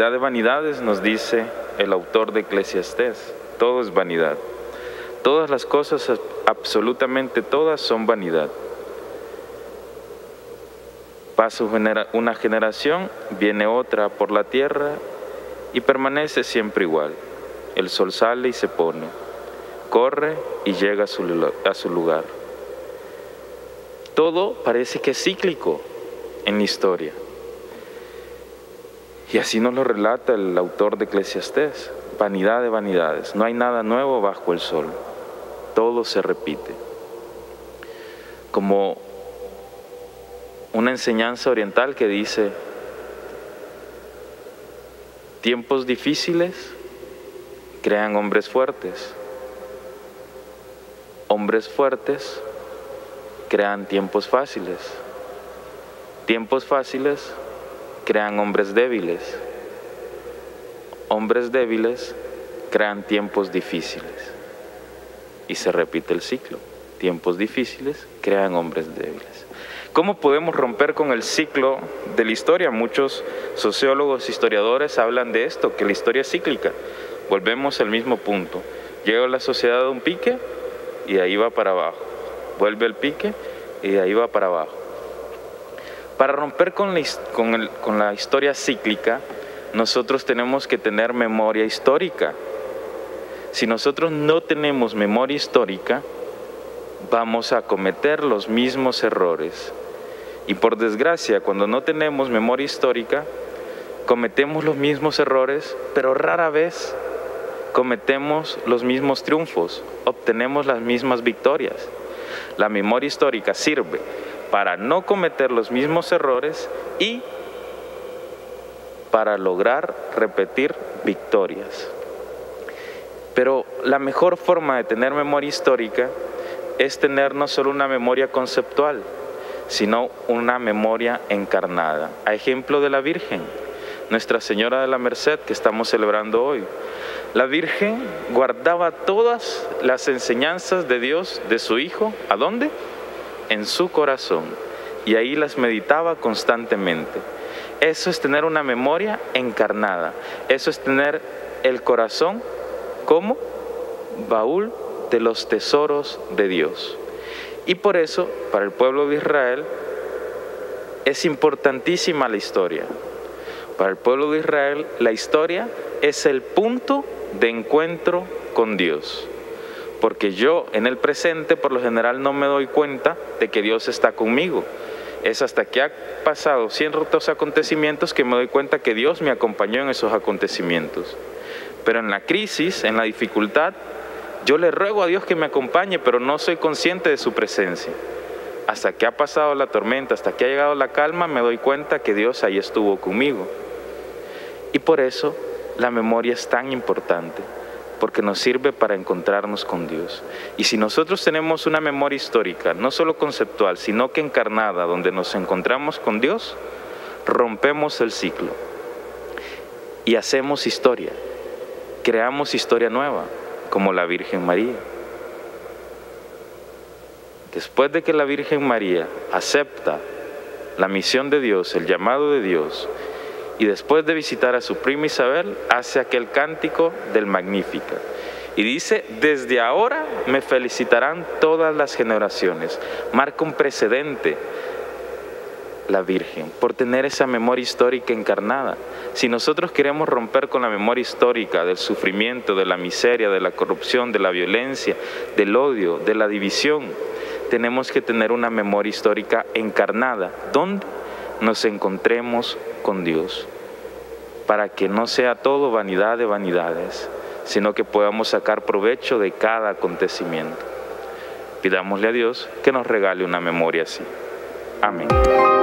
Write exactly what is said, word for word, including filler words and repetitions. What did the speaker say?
Vanidad de vanidades, nos dice el autor de Eclesiastés, todo es vanidad. Todas las cosas, absolutamente todas, son vanidad. Pasa una generación, viene otra por la tierra y permanece siempre igual. El sol sale y se pone, corre y llega a su, a su lugar. Todo parece que es cíclico en la historia. Y así nos lo relata el autor de Eclesiastés. Vanidad de vanidades, no hay nada nuevo bajo el sol. Todo se repite. Como una enseñanza oriental que dice: tiempos difíciles crean hombres fuertes. Hombres fuertes crean tiempos fáciles. Tiempos fáciles crean hombres débiles. Hombres débiles crean tiempos difíciles. Y se repite el ciclo. Tiempos difíciles crean hombres débiles. ¿Cómo podemos romper con el ciclo de la historia? Muchos sociólogos, historiadores hablan de esto, que la historia es cíclica. Volvemos al mismo punto. Llega la sociedad a un pique y de ahí va para abajo. Vuelve al pique y de ahí va para abajo. Para romper con la, con, el, con la historia cíclica, nosotros tenemos que tener memoria histórica. Si nosotros no tenemos memoria histórica, vamos a cometer los mismos errores. Y por desgracia, cuando no tenemos memoria histórica, cometemos los mismos errores, pero rara vez cometemos los mismos triunfos, obtenemos las mismas victorias. La memoria histórica sirve para no cometer los mismos errores y para lograr repetir victorias. Pero la mejor forma de tener memoria histórica es tener no solo una memoria conceptual, sino una memoria encarnada. A ejemplo de la Virgen, Nuestra Señora de la Merced, que estamos celebrando hoy. La Virgen guardaba todas las enseñanzas de Dios, de su Hijo, ¿a dónde? En su corazón. Y ahí las meditaba constantemente. Eso es tener una memoria encarnada. Eso es tener el corazón como baúl de los tesoros de Dios. Y por eso, para el pueblo de Israel, es importantísima la historia. Para el pueblo de Israel, la historia es el punto de encuentro con Dios. Porque yo, en el presente, por lo general no me doy cuenta de que Dios está conmigo. Es hasta que ha pasado ciertos acontecimientos que me doy cuenta que Dios me acompañó en esos acontecimientos. Pero en la crisis, en la dificultad, yo le ruego a Dios que me acompañe, pero no soy consciente de su presencia. Hasta que ha pasado la tormenta, hasta que ha llegado la calma, me doy cuenta que Dios ahí estuvo conmigo. Y por eso la memoria es tan importante, porque nos sirve para encontrarnos con Dios. Y si nosotros tenemos una memoria histórica, no solo conceptual, sino que encarnada, donde nos encontramos con Dios, rompemos el ciclo y hacemos historia, creamos historia nueva, como la Virgen María. Después de que la Virgen María acepta la misión de Dios, el llamado de Dios, y después de visitar a su prima Isabel, hace aquel cántico del Magníficat. Y dice: desde ahora me felicitarán todas las generaciones. Marca un precedente la Virgen por tener esa memoria histórica encarnada. Si nosotros queremos romper con la memoria histórica del sufrimiento, de la miseria, de la corrupción, de la violencia, del odio, de la división, tenemos que tener una memoria histórica encarnada, donde nos encontremos con Dios, para que no sea todo vanidad de vanidades, sino que podamos sacar provecho de cada acontecimiento. Pidámosle a Dios que nos regale una memoria así. Amén.